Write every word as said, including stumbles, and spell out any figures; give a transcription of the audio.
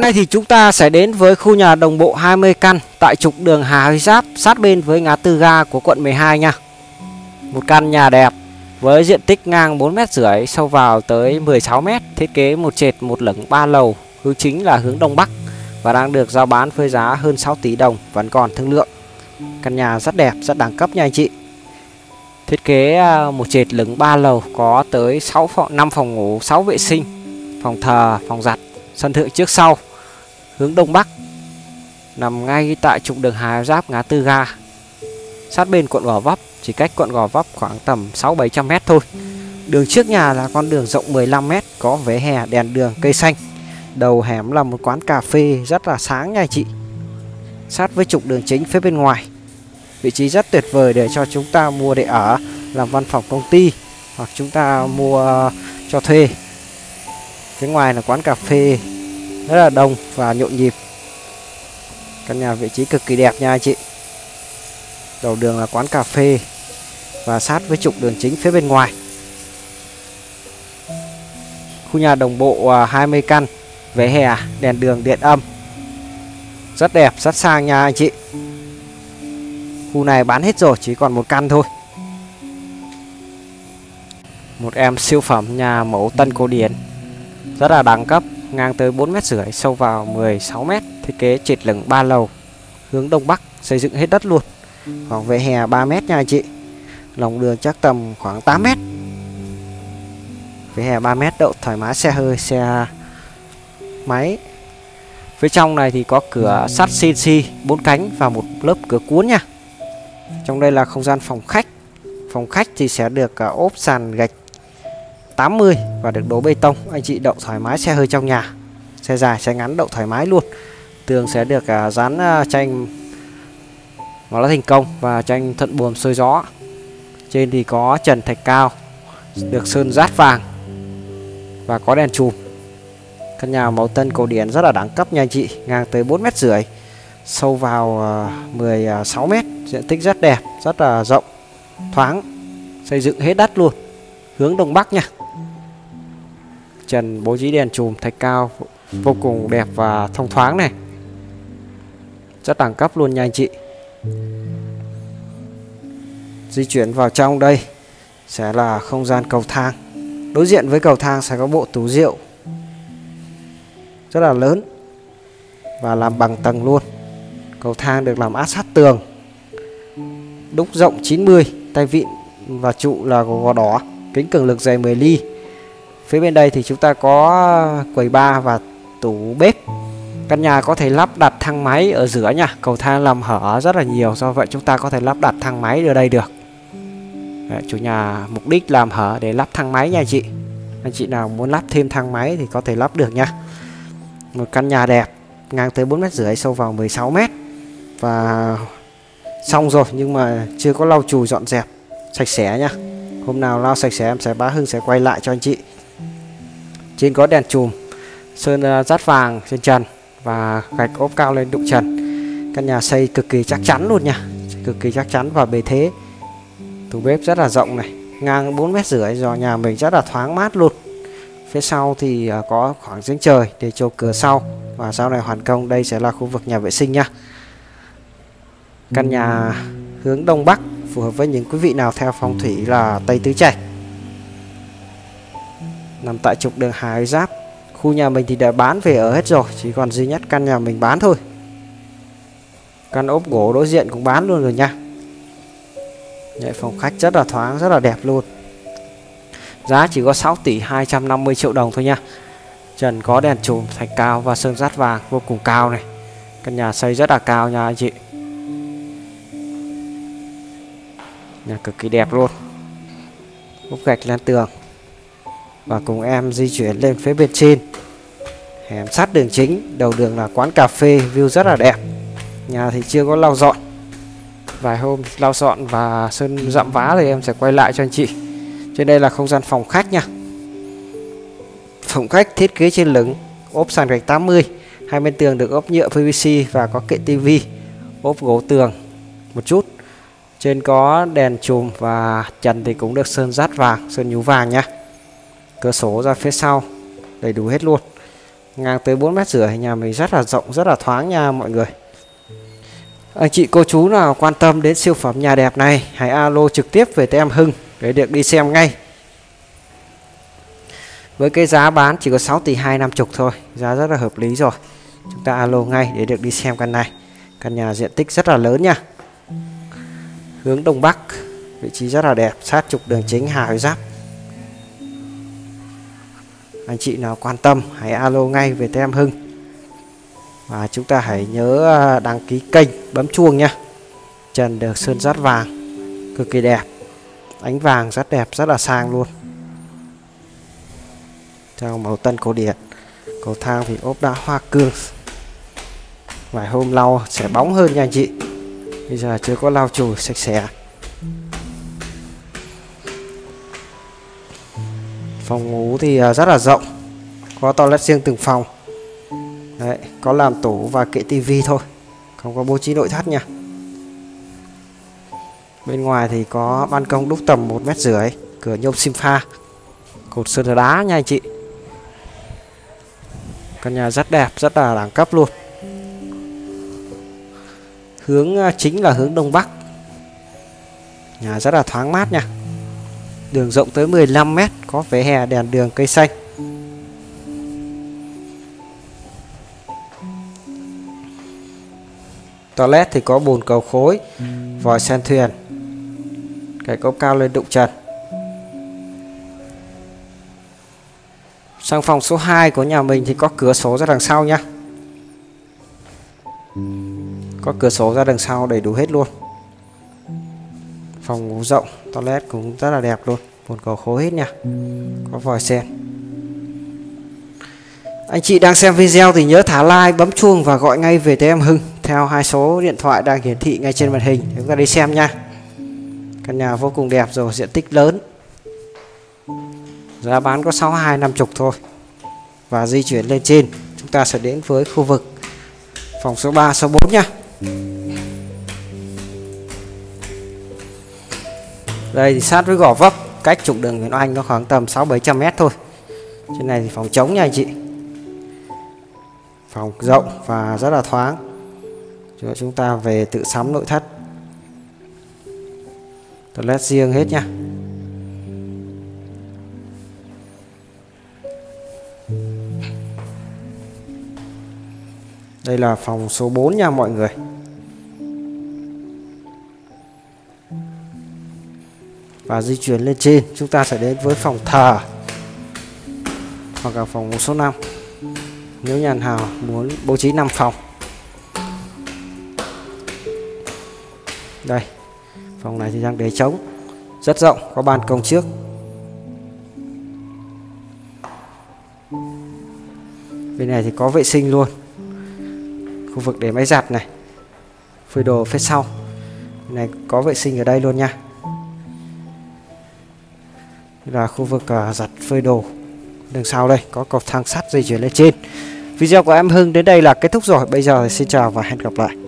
nay thì chúng ta sẽ đến với khu nhà đồng bộ hai mươi căn tại trục đường Hà Huy Giáp, sát bên với ngã tư ga của quận mười hai nha. Một căn nhà đẹp với diện tích ngang bốn mét rưỡi, sâu vào tới mười sáu mét, thiết kế một trệt một lửng ba lầu, hướng chính là hướng đông bắc và đang được giao bán với giá hơn sáu tỷ đồng, vẫn còn thương lượng. Căn nhà rất đẹp, rất đẳng cấp nha anh chị. Thiết kế một trệt lửng ba lầu, có tới sáu phòng, năm phòng ngủ, sáu vệ sinh, phòng thờ, phòng giặt, sân thượng trước sau, hướng đông bắc, nằm ngay tại trục đường Hà Huy Giáp ngã tư ga, sát bên quận Gò Vấp, chỉ cách quận Gò Vấp khoảng tầm sáu bảy trăm mét thôi. Đường trước nhà là con đường rộng mười lăm mét, có vỉa hè, đèn đường, cây xanh. Đầu hẻm là một quán cà phê rất là sáng nha chị. Sát với trục đường chính phía bên ngoài. Vị trí rất tuyệt vời để cho chúng ta mua để ở, làm văn phòng công ty, hoặc chúng ta mua cho thuê. Phía ngoài là quán cà phê rất là đông và nhộn nhịp. Căn nhà vị trí cực kỳ đẹp nha anh chị. Đầu đường là quán cà phê và sát với trục đường chính phía bên ngoài. Khu nhà đồng bộ hai mươi căn, vỉa hè, đèn đường, điện âm, rất đẹp, rất sang nha anh chị. Khu này bán hết rồi, chỉ còn một căn thôi. Một em siêu phẩm nhà mẫu Tân cổ điển, rất là đẳng cấp, ngang tới bốn mét rưỡi, sâu vào mười sáu mét, thiết kế trệt lửng ba lầu, hướng đông bắc, xây dựng hết đất luôn. Khoảng vỉa hè ba mét nha anh chị. Lòng đường chắc tầm khoảng tám mét. Vỉa hè ba mét, đậu thoải mái xe hơi, xe máy. Phía trong này thì có cửa sắt xê en xê bốn cánh và một lớp cửa cuốn nha. Trong đây là không gian phòng khách. Phòng khách thì sẽ được ốp sàn gạch tám mươi và được đổ bê tông. Anh chị đậu thoải mái xe hơi trong nhà, xe dài, xe ngắn đậu thoải mái luôn. Tường sẽ được dán tranh ngói lá thành công và tranh thuận buồm xuôi gió. Trên thì có trần thạch cao, được sơn rát vàng và có đèn chùm. Căn nhà màu Tân cổ điển rất là đẳng cấp nha anh chị, ngang tới bốn mét rưỡi, sâu vào mười sáu mét, diện tích rất đẹp, rất là rộng, thoáng, xây dựng hết đất luôn, hướng đông bắc nha. Trần bố trí đèn chùm thạch cao vô cùng đẹp và thông thoáng này, rất đẳng cấp luôn nha anh chị. Di chuyển vào trong đây sẽ là không gian cầu thang. Đối diện với cầu thang sẽ có bộ tủ rượu rất là lớn và làm bằng tầng luôn. Cầu thang được làm áp sát tường, đúc rộng chín mươi, tay vịn và trụ là gò đỏ, kính cường lực dày mười ly. Phía bên đây thì chúng ta có quầy bar và tủ bếp. Căn nhà có thể lắp đặt thang máy ở giữa nha. Cầu thang làm hở rất là nhiều, do vậy chúng ta có thể lắp đặt thang máy ở đây được. Đấy, chủ nhà mục đích làm hở để lắp thang máy nha anh chị. Anh chị nào muốn lắp thêm thang máy thì có thể lắp được nha. Một căn nhà đẹp, ngang tới bốn mét rưỡi, sâu vào mười sáu mét. Và xong rồi nhưng mà chưa có lau chùi dọn dẹp sạch sẽ nha. Hôm nào lau sạch sẽ em sẽ Bá Hưng sẽ quay lại cho anh chị. Trên có đèn chùm, sơn rát vàng trên trần và gạch ốp cao lên đụng trần. Căn nhà xây cực kỳ chắc chắn luôn nha, cực kỳ chắc chắn và bề thế. Tủ bếp rất là rộng này, ngang bốn mét rưỡi, do nhà mình rất là thoáng mát luôn. Phía sau thì có khoảng giếng trời để chộp cửa sau, và sau này hoàn công đây sẽ là khu vực nhà vệ sinh nha. Căn nhà hướng đông bắc, phù hợp với những quý vị nào theo phong thủy là Tây Tứ Trạch. Nằm tại trục đường Hà Huy Giáp. Khu nhà mình thì đã bán về ở hết rồi, chỉ còn duy nhất căn nhà mình bán thôi. Căn ốp gỗ đối diện cũng bán luôn rồi nha. Đấy, phòng khách rất là thoáng, rất là đẹp luôn. Giá chỉ có sáu tỷ hai trăm năm mươi triệu đồng thôi nha. Trần có đèn chùm thạch cao và sơn rát vàng vô cùng cao này. Căn nhà xây rất là cao nha anh chị. Nhà cực kỳ đẹp luôn. Ốp gạch lên tường. Và cùng em di chuyển lên phía bên trên. Hẻm sát đường chính, đầu đường là quán cà phê, view rất là đẹp. Nhà thì chưa có lau dọn, vài hôm lau dọn và sơn dặm vá thì em sẽ quay lại cho anh chị. Trên đây là không gian phòng khách nha. Phòng khách thiết kế trên lửng, ốp sàn gạch tám mươi, hai bên tường được ốp nhựa pê vê xê và có kệ tivi, ốp gỗ tường một chút. Trên có đèn chùm và trần thì cũng được sơn rát vàng, sơn nhú vàng nhá. Cửa sổ ra phía sau đầy đủ hết luôn. ngang tới bốn mét rưỡi. Nhà mình rất là rộng, rất là thoáng nha mọi người. Anh chị cô chú nào quan tâm đến siêu phẩm nhà đẹp này, hãy alo trực tiếp về tới em Hưng để được đi xem ngay. Với cái giá bán chỉ có sáu tỷ hai năm mươi thôi, giá rất là hợp lý rồi. Chúng ta alo ngay để được đi xem căn này. Căn nhà diện tích rất là lớn nha. Hướng đông bắc, vị trí rất là đẹp, sát trục đường chính Hà Huy Giáp. Anh chị nào quan tâm hãy alo ngay về tới em Hưng. Và chúng ta hãy nhớ đăng ký kênh, bấm chuông nha. Trần được sơn rót vàng, cực kỳ đẹp. Ánh vàng rất đẹp, rất là sang luôn. Trong màu tân cổ điển. Cầu thang thì ốp đá hoa cương. Vài hôm lau sẽ bóng hơn nha anh chị. Bây giờ chưa có lau chùi sạch sẽ. Phòng ngủ thì rất là rộng, có toilet riêng từng phòng. Đấy, có làm tủ và kệ tivi thôi, không có bố trí nội thất nha. Bên ngoài thì có ban công đúc tầm một mét rưỡi, cửa nhôm sim pha, cột sơn đá nha anh chị. Căn nhà rất đẹp, rất là đẳng cấp luôn. Hướng chính là hướng đông bắc. Nhà rất là thoáng mát nha. Đường rộng tới mười lăm mét, có vỉa hè, đèn đường, cây xanh. Toilet thì có bồn cầu khối, vòi sen thuyền, cái cốc cao lên đụng trần. Sang phòng số hai của nhà mình thì có cửa sổ ra đằng sau nhá. Có cửa sổ ra đằng sau đầy đủ hết luôn. Phòng ngủ rộng, toilet cũng rất là đẹp luôn, bồn cầu khối hết nha. Có vòi sen. Anh chị đang xem video thì nhớ thả like, bấm chuông và gọi ngay về tới em Hưng theo hai số điện thoại đang hiển thị ngay trên màn hình. Chúng ta đi xem nha. Căn nhà vô cùng đẹp rồi, diện tích lớn. Giá bán có sáu mươi hai năm mươi thôi. Và di chuyển lên trên, chúng ta sẽ đến với khu vực phòng số ba, số bốn nha. Đây thì sát với Gò Vấp, cách trục đường Nguyễn Oanh nó khoảng tầm sáu bảy trăm mét thôi. Trên này thì phòng trống nha anh chị. Phòng rộng và rất là thoáng. Cho chúng ta về tự sắm nội thất. Toilet riêng hết nha. Đây là phòng số bốn nha mọi người. Và di chuyển lên trên, chúng ta sẽ đến với phòng thờ hoặc là phòng số năm. Nếu nhà nào muốn bố trí năm phòng. Đây, phòng này thì đang để trống, rất rộng, có ban công trước. Bên này thì có vệ sinh luôn. Khu vực để máy giặt này, phơi đồ phía sau. Bên này có vệ sinh ở đây luôn nha. Đây là khu vực uh, giặt phơi đồ. Đằng sau đây có cầu thang sắt di chuyển lên trên. Video của em Hưng đến đây là kết thúc rồi. Bây giờ thì xin chào và hẹn gặp lại.